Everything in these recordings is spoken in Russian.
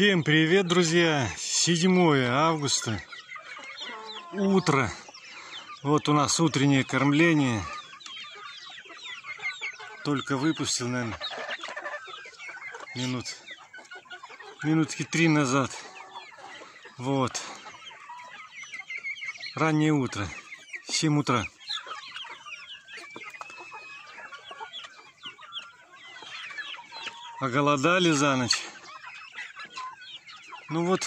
Всем привет, друзья! 7 августа, утро. Вот у нас утреннее кормление. Только выпустил, наверное, минутки 3 назад. Вот. Раннее утро, 7 утра. Оголодали за ночь. Ну вот,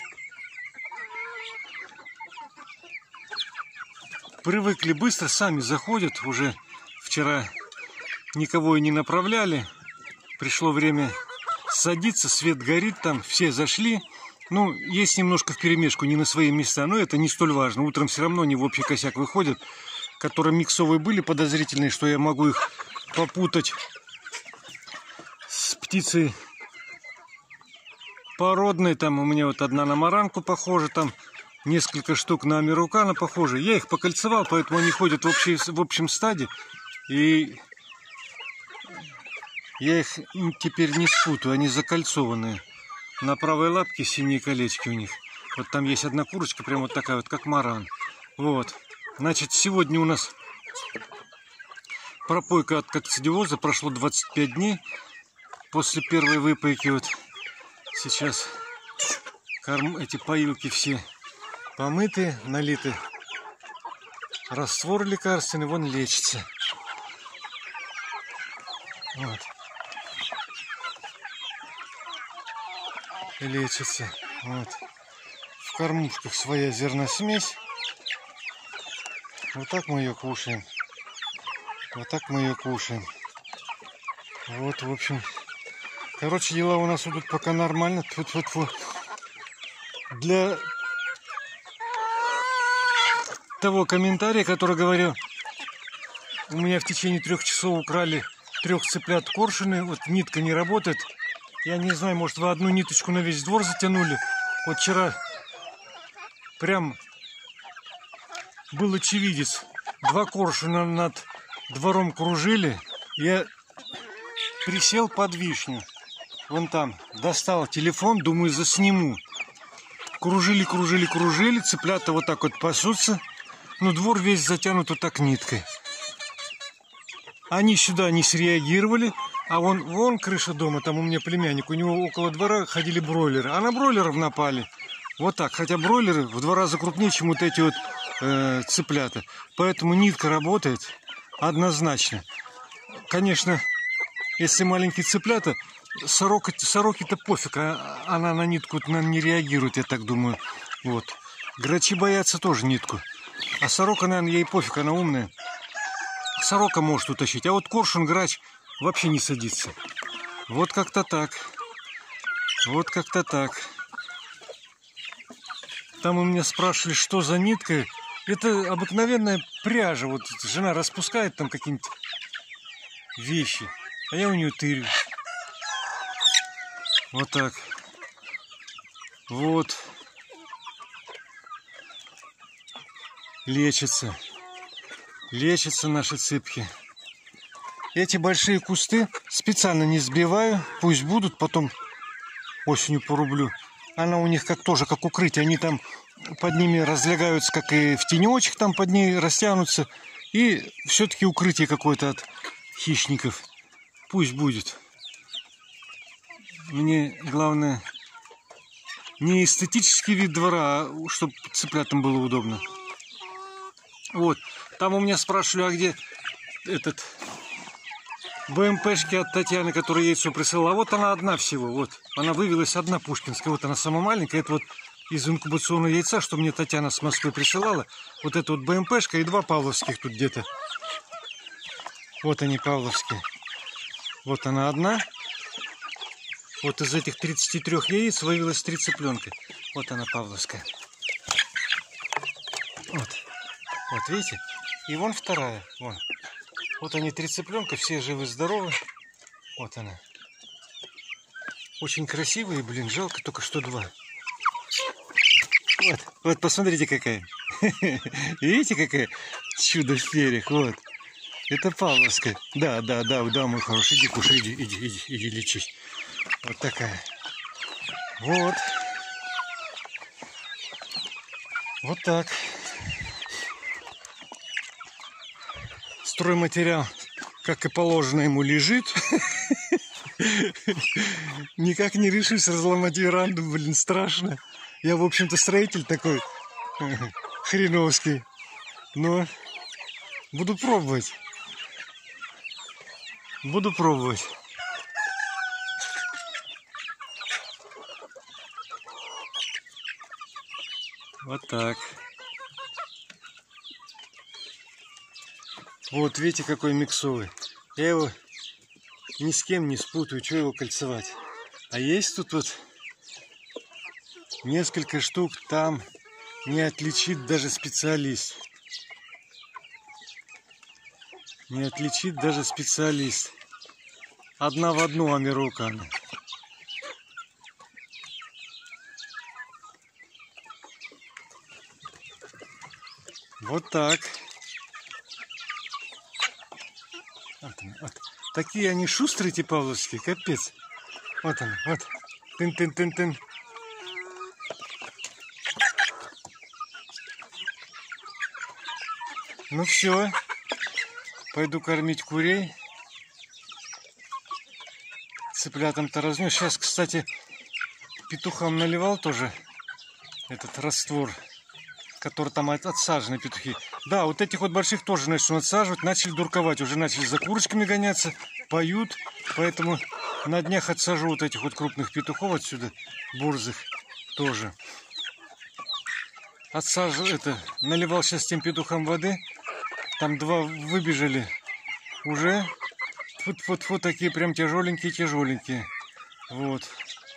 привыкли быстро, сами заходят. Уже вчера никого и не направляли. Пришло время садиться, свет горит там, все зашли. Ну, есть немножко вперемешку, не на свои места, но это не столь важно. Утром все равно они в общий косяк выходят, которые миксовые были подозрительные, что я могу их попутать с птицей породной. Там у меня вот одна на маранку похожа, там несколько штук на американо похожи. Я их покольцевал, поэтому они ходят в общем стаде. И я их теперь не спутаю, они закольцованные. На правой лапке синие колечки у них. Вот там есть одна курочка, прям вот такая вот, как маран. Вот. Значит, сегодня у нас пропойка от кокцидиоза. Прошло 25 дней после первой выпойки. Вот. Сейчас эти поилки все помыты, налиты раствор лекарственный, вон лечится. Вот. Лечится. Вот. В кормушках своя зерносмесь. Вот так мы ее кушаем. Вот так мы ее кушаем. Вот, в общем. Короче, дела у нас идут пока нормально. Тьфу-тьфу-тьфу. Для того комментария, который говорил, у меня в течение 3 часов украли 3 цыплят коршуны, вот нитка не работает. Я не знаю, может, вы одну ниточку на весь двор затянули. Вот вчера прям был очевидец. 2 коршуна над двором кружили. Я присел под вишню. Вон там. Достал телефон, думаю, засниму. Кружили, цыплята вот так вот пасутся. Ну, двор весь затянут вот так ниткой. Они сюда не среагировали. А вон крыша дома, там у меня племянник. У него около двора ходили бройлеры. А на бройлеров напали. Вот так. Хотя бройлеры в 2 раза крупнее, чем вот эти вот цыплята. Поэтому нитка работает однозначно. Конечно, если маленькие цыплята, сороки-то пофиг, она на нитку не реагирует, я так думаю. Вот. Грачи боятся тоже нитку. А сорока, наверное, ей пофиг, она умная. Сорока может утащить. А вот коршун, грач вообще не садится. Вот как-то так. Вот как-то так. Там у меня спрашивали, что за нитка. Это обыкновенная пряжа. Вот жена распускает там какие-нибудь вещи. А я у нее тырю. Вот так. Вот. Лечатся. Лечатся наши цыпки. Эти большие кусты специально не сбиваю. Пусть будут, потом осенью порублю. Она у них тоже как укрытие. Они там под ними разлягаются, как и в тенечек там под ней растянутся. И все-таки укрытие какое-то от хищников. Пусть будет. Мне главное не эстетический вид двора, а чтобы цыплятам было удобно. Вот. Там у меня спрашивали, а где этот БМПшки от Татьяны, которая яйцо присылала. А вот она одна всего. Вот. Она вывелась одна пушкинская. Вот она самая маленькая. Это вот из инкубационного яйца, что мне Татьяна с Москвы присылала. Вот это вот БМПшка и 2 павловских тут где-то. Вот они, павловские. Вот она одна. Вот из этих 33 яиц вывелось 3 цыпленка. Вот она, павловская. Вот. Вот, видите? И вон вторая. Вон. Вот они, 3 цыпленка, все живы-здоровы. Вот она. Очень красивые, блин, жалко только что 2. Вот, посмотрите какая. Видите, какая чудо в перьях, вот. Это павловская. Да, мой хороший, иди кушай, иди лечись. Вот такая. Вот. Вот так. Стройматериал, как и положено, ему лежит. Никак не решусь разломать веранду, блин, страшно. Я, в общем-то, строитель такой хреновский. Но буду пробовать. Буду пробовать. Вот так. Вот, видите, какой миксовый. Я его ни с кем не спутаю, что его кольцевать. А есть тут вот несколько штук, там не отличит даже специалист. Не отличит даже специалист. Одна в одну Амирукана. Вот так. Вот. Такие они шустрые, эти павловские, капец. Вот он, вот. Тын-тын-тын-тын. Ну все. Пойду кормить курей. Цыплятам-то разнес. Сейчас, кстати, петухам наливал тоже этот раствор, который там отсажены петухи. Да, вот этих вот больших тоже начнут отсаживать. Начали дурковать, уже начали за курочками гоняться, поют. Поэтому на днях отсажу вот этих вот крупных петухов отсюда, бурзых тоже. Отсажу это, наливал сейчас тем петухам воды. Там два выбежали уже. Вот такие прям тяжеленькие. Вот.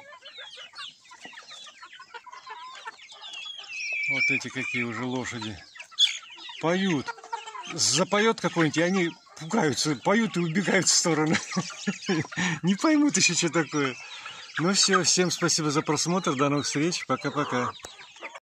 Вот эти какие уже лошади. Поют. Запоет какой-нибудь, и они пугаются, поют и убегают в сторону. Не поймут еще, что такое. Ну все, всем спасибо за просмотр. До новых встреч. Пока-пока.